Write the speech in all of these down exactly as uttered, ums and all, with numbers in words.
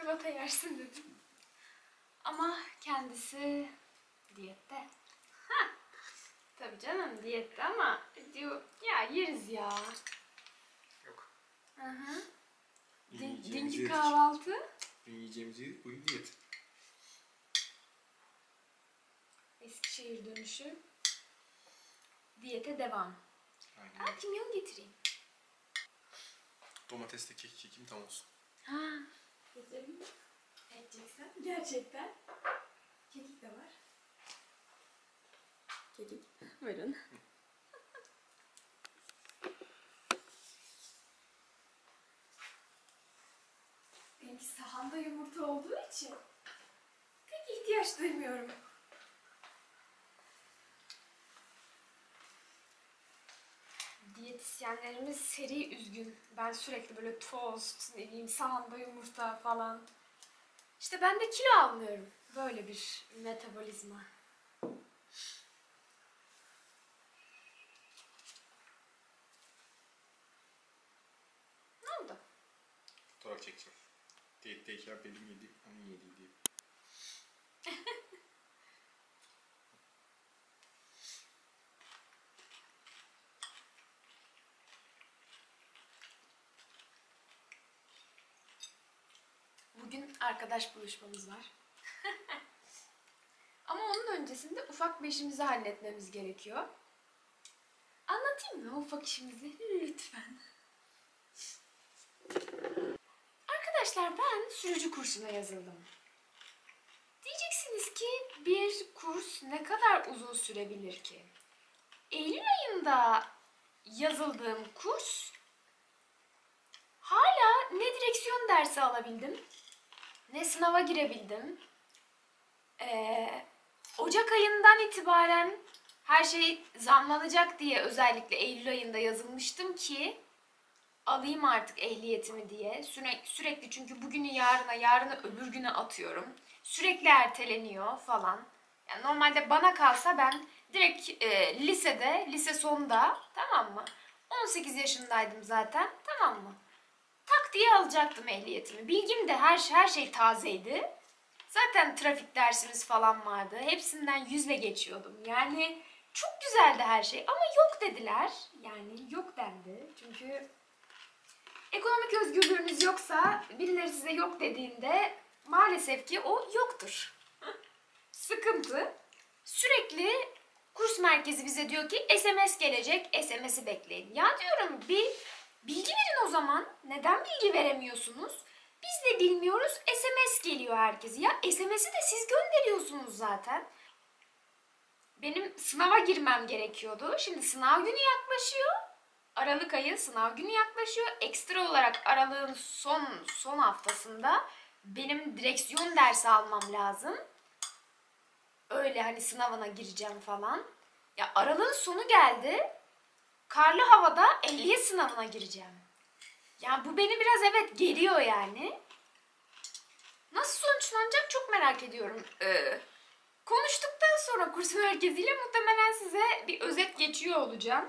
çikolata yersin dedim. Ama kendisi diyette. Ha. Tabii canım diyette ama diyor ya yeriz ya. Yok. Hı hı. Din, Yiyeceğimizi dinci yedik. kahvaltı. Yiyeceğimizi yedik, bugün diyet. Eskişehir dönüşü. Diyete devam. Aynen. Aa, kimyon getireyim. Domatesle kek çekeyim tam olsun. Ha. Getireyim mi? Edeceksen. Gerçekten. Kekik de var. Kekik. Buyurun. Benimki sahanda yumurta olduğu için pek ihtiyaç duymuyorum. Diyetisyenlerimiz seri üzgün. Ben sürekli böyle tost, ne bileyim sahanda yumurta falan. İşte ben de kilo almıyorum. Böyle bir metabolizma. Ne oldu? Fotoğraf çekeceğim. Diyetteyken benim yedi, onun yedi diye. Bugün arkadaş buluşmamız var. Ama onun öncesinde ufak bir işimizi halletmemiz gerekiyor. Anlatayım mı o ufak işimizi? Lütfen. Arkadaşlar ben sürücü kursuna yazıldım. Diyeceksiniz ki bir kurs ne kadar uzun sürebilir ki? Eylül ayında yazıldığım kurs hala ne direksiyon dersi alabildim, ne sınava girebildim. Ee, Ocak ayından itibaren her şey zamlanacak diye özellikle Eylül ayında yazılmıştım ki alayım artık ehliyetimi diye. Sürekli, sürekli çünkü bugünü yarına, yarını öbür güne atıyorum. Sürekli erteleniyor falan. Yani normalde bana kalsa ben direkt e, lisede, lise sonunda, tamam mı? on sekiz yaşındaydım zaten, tamam mı? Tak diye alacaktım ehliyetimi. Bilgim de her, her şey tazeydi. Zaten trafik dersimiz falan vardı. Hepsinden yüzle geçiyordum. Yani çok güzeldi her şey ama yok dediler. Yani yok dendi. Çünkü ekonomik özgürlüğünüz yoksa birileri size yok dediğinde maalesef ki o yoktur. Sıkıntı. Sürekli kurs merkezi bize diyor ki S M S gelecek, S M S'i bekleyin. Ya diyorum bir bilgi verin o zaman. Neden bilgi veremiyorsunuz? Biz de bilmiyoruz, S M S geliyor herkese. Ya S M S'i de siz gönderiyorsunuz zaten. Benim sınava girmem gerekiyordu. Şimdi sınav günü yaklaşıyor. Aralık ayı sınav günü yaklaşıyor. Ekstra olarak aralığın son son haftasında benim direksiyon dersi almam lazım. Öyle hani sınavına gireceğim falan. Ya aralığın sonu geldi. Karlı havada ehliyet sınavına gireceğim. Yani bu beni biraz evet geriyor yani. Nasıl sonuçlanacak çok merak ediyorum. Ee, konuştuktan sonra kurs merkeziyle muhtemelen size bir özet geçiyor olacağım.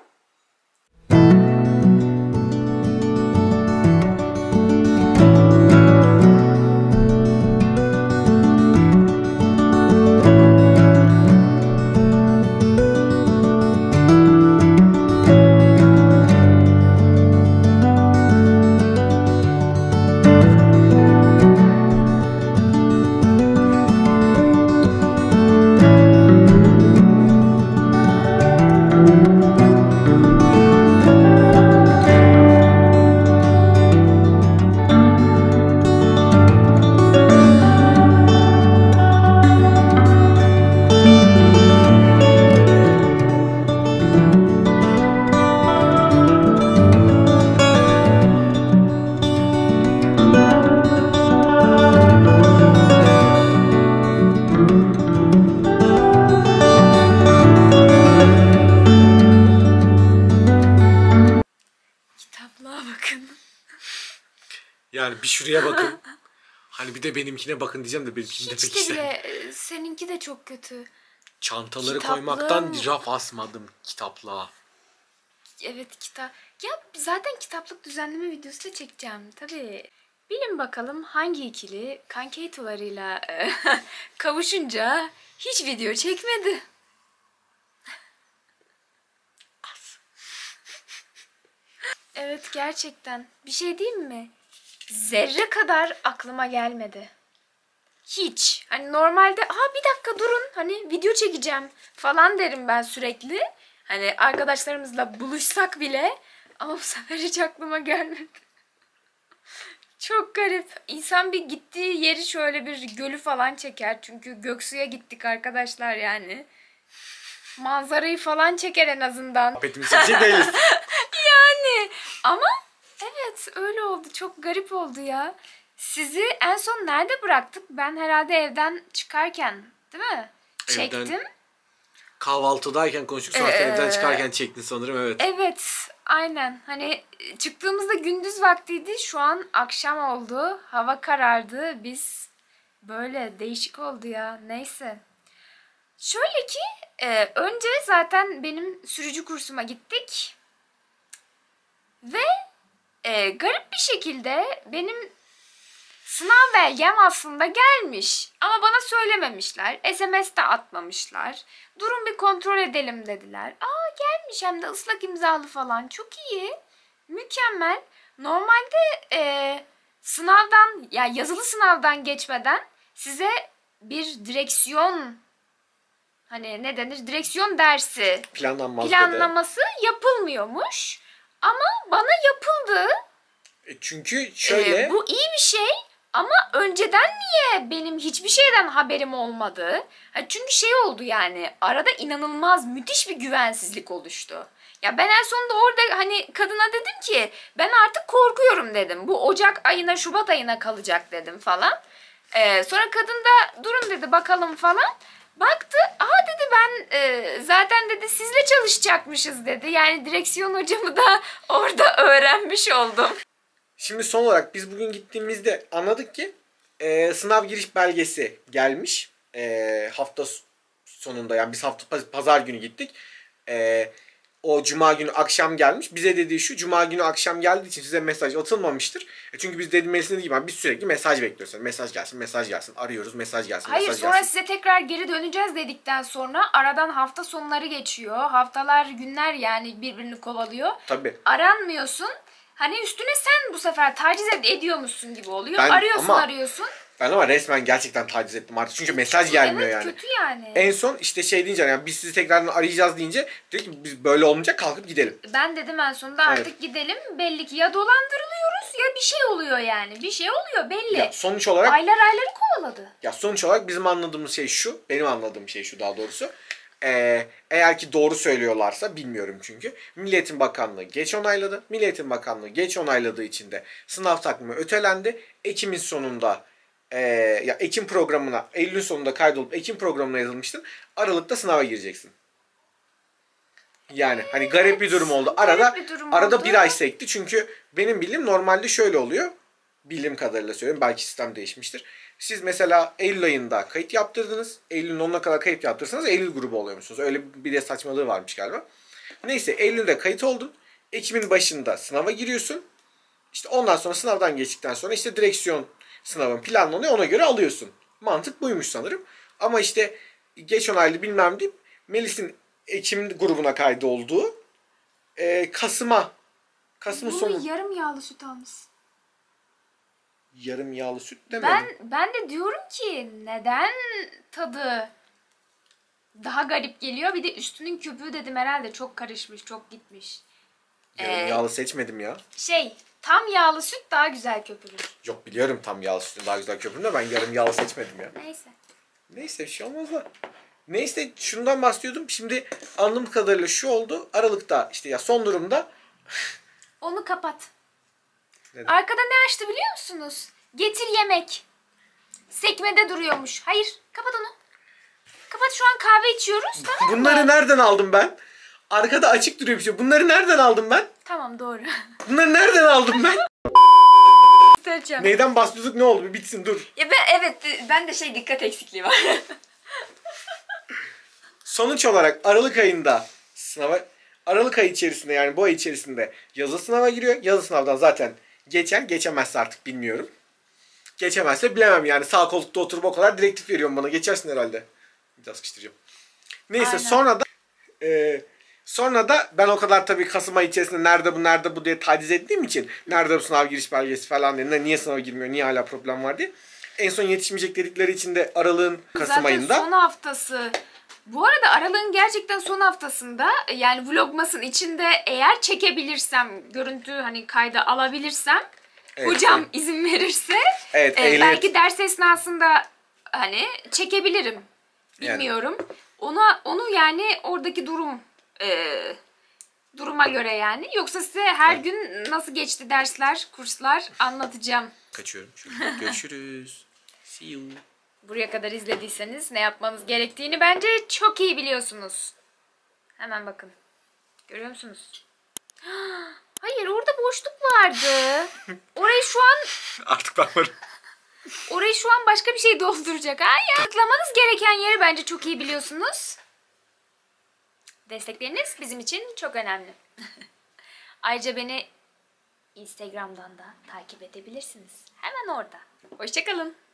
Yani bir şuraya bakın. Hani bir de benimkine bakın diyeceğim de benimkini de Hiç pek de istemem. bile seninki de çok kötü. Çantaları Kitaplığım... koymaktan raf asmadım kitaplığa. Evet kitap. Ya zaten kitaplık düzenleme videosu da çekeceğim tabii. Bilin bakalım hangi ikili kankeytolarıyla e, kavuşunca hiç video çekmedi. Evet, gerçekten. Bir şey diyeyim mi? Zerre kadar aklıma gelmedi. Hiç. Hani normalde "Aa, bir dakika durun, hani video çekeceğim" falan derim ben sürekli. Hani arkadaşlarımızla buluşsak bile, ama bu sefer hiç aklıma gelmedi. Çok garip. İnsan bir gittiği yeri şöyle bir gölü falan çeker. Çünkü Göksu'ya gittik arkadaşlar yani. Manzarayı falan çeker en azından. Muhabbetimiz için değiliz. Yani ama evet, öyle oldu. Çok garip oldu ya. Sizi en son nerede bıraktık? Ben herhalde evden çıkarken, değil mi? Evden- Çektim. Kahvaltıdayken konuştuk, sonra Ee, evden çıkarken çektin sanırım, evet. Evet, aynen. Hani çıktığımızda gündüz vaktiydi. Şu an akşam oldu. Hava karardı. Biz böyle değişik oldu ya. Neyse. Şöyle ki e, önce zaten benim sürücü kursuma gittik. Ve e, garip bir şekilde benim sınav belgem aslında gelmiş. Ama bana söylememişler. S M S de atmamışlar. Durun bir kontrol edelim dediler. Aa, gelmiş, hem de ıslak imzalı falan. Çok iyi. Mükemmel. Normalde e, sınavdan, ya yazılı sınavdan geçmeden size bir direksiyon, hani ne denir, direksiyon dersi Planlanmaz planlaması yapılmıyormuş. Ama bana yapıldı. dedi. E çünkü şöyle... Ee, bu iyi bir şey ama önceden niye benim hiçbir şeyden haberim olmadı? Ha, çünkü şey oldu yani, arada inanılmaz müthiş bir güvensizlik oluştu. Ya ben en sonunda orada hani kadına dedim ki ben artık korkuyorum dedim. Bu Ocak ayına, Şubat ayına kalacak dedim falan. Ee, sonra kadın da durun dedi, bakalım falan. Baktı, aha dedi, ben e, zaten dedi sizle çalışacakmışız dedi. Yani direksiyon hocamı da orada öğrenmiş oldum. Şimdi son olarak biz bugün gittiğimizde anladık ki e, sınav giriş belgesi gelmiş. E, hafta sonunda, yani biz hafta pazar günü gittik. E, o cuma günü akşam gelmiş. Bize dediği şu: cuma günü akşam geldiği için size mesaj atılmamıştır. E çünkü biz dedim Melis'in dediği gibi biz sürekli mesaj bekliyoruz. Yani mesaj gelsin, mesaj gelsin. Arıyoruz, mesaj gelsin, Hayır, mesaj sonra gelsin. size tekrar geri döneceğiz dedikten sonra aradan hafta sonları geçiyor. Haftalar, günler yani birbirini kovalıyor. Tabii. Aranmıyorsun. Hani üstüne sen bu sefer taciz ed- ediyormuşsun gibi oluyor. Ben- Arıyorsun ama- arıyorsun. Ben ama resmen gerçekten taciz ettim artık. Çünkü mesaj gelmiyor Evet, yani. kötü yani. En son işte şey deyince, yani biz sizi tekrardan arayacağız deyince dedi ki biz böyle olmayacak, kalkıp gidelim. Ben dedim en sonunda artık Evet. gidelim. Belli ki ya dolandırılıyoruz ya bir şey oluyor yani. Bir şey oluyor belli. Ya sonuç olarak Aylar ayları kovaladı. ya sonuç olarak bizim anladığımız şey şu. Benim anladığım şey şu daha doğrusu. Ee, eğer ki doğru söylüyorlarsa, bilmiyorum çünkü. Milli Eğitim Bakanlığı geç onayladı. Milli Eğitim Bakanlığı geç onayladığı için de sınav takvimi ötelendi. Ekim'in sonunda e, ya Ekim programına, Eylül'ün sonunda kaydolup Ekim programına yazılmıştın. Aralıkta sınava gireceksin. Yani hani garip bir durum oldu. garip Arada bir durum arada oldu. bir ay sekti. Çünkü benim bildiğim normalde şöyle oluyor. Bildiğim kadarıyla söylüyorum. Belki sistem değişmiştir. Siz mesela Eylül ayında kayıt yaptırdınız. Eylül'ün onuna kadar kayıt yaptırırsanız Eylül grubu oluyormuşsunuz. Öyle bir de saçmalığı varmış galiba. Neyse, Eylül'de kayıt oldun. Ekim'in başında sınava giriyorsun. İşte ondan sonra, sınavdan geçtikten sonra işte direksiyon sınavın planlanıyor. Ona göre alıyorsun. Mantık buymuş sanırım. Ama işte geç onaylı bilmem deyip Melis'in Ekim grubuna kaydolduğu e, Kasım'a Kasım'ın Bu sonu yarım yağlı süt almışsın. yarım yağlı süt demedim. Ben ben de diyorum ki neden tadı daha garip geliyor? Bir de üstünün köpüğü dedim, herhalde çok karışmış, çok gitmiş. Yarım Ee, yağlı seçmedim ya. Şey, tam yağlı süt daha güzel köpürür. Yok, biliyorum tam yağlı sütün daha güzel köpüğünü de ben yarım yağlı seçmedim ya. Neyse. Neyse, bir şey olmaz da. Neyse, şundan bahsediyordum. Şimdi anladığım kadarıyla şu oldu. Aralıkta işte, ya son durumda. Onu kapat. Neden? Arkada ne açtı biliyor musunuz? Getir yemek. Sekmede duruyormuş. Hayır, kapat onu. Kapat, şu an kahve içiyoruz, tamam mı? Bunları nereden aldım ben? Arkada açık duruyor bir şey. Bunları nereden aldım ben? Tamam, doğru. Bunları nereden aldım ben? Göstereceğim. Neyden bahsediyorduk, ne oldu? Bir bitsin, dur. Ya ben, evet, ben de şey, dikkat eksikliği var. Sonuç olarak Aralık ayında sınava, Aralık ayı içerisinde, yani bu ay içerisinde yazı sınava giriyor. Yazı sınavdan zaten geçer, geçemezse artık bilmiyorum. Geçemezse bilemem yani. Sağ koltukta oturup o kadar direktif veriyorum bana. Geçersin herhalde. Biraz sıkıştıracağım. Neyse Aynen. sonra da e, sonra da ben o kadar tabii Kasım ayı içerisinde nerede bu nerede bu diye taciz ettiğim için nerede bu sınav giriş belgesi falan diye, niye sınava girmiyor, niye hala problem var diye. En son yetişmeyecek dedikleri için de Aralık'ın Kasım Zaten ayında. son haftası. Bu arada Aralık'ın gerçekten son haftasında yani Vlogmas'ın içinde eğer çekebilirsem, görüntü hani kayda alabilirsem, Evet, hocam evet. izin verirse Evet, e, ehliyet. belki ders esnasında hani çekebilirim. Bilmiyorum. Ona onu yani oradaki durum e, duruma göre yani. Yoksa size her Evet. gün nasıl geçti dersler, kurslar anlatacağım. Kaçıyorum. Şöyle. Görüşürüz. See you. Buraya kadar izlediyseniz ne yapmanız gerektiğini bence çok iyi biliyorsunuz. Hemen bakın. Görüyor musunuz? Hayır, orada boşluk vardı. Orayı şu an Artık ben varım. orayı şu an başka bir şey dolduracak. Hayır. Tıklamanız gereken yeri bence çok iyi biliyorsunuz. Destekleriniz bizim için çok önemli. Ayrıca beni Instagram'dan da takip edebilirsiniz. Hemen orada. Hoşça kalın.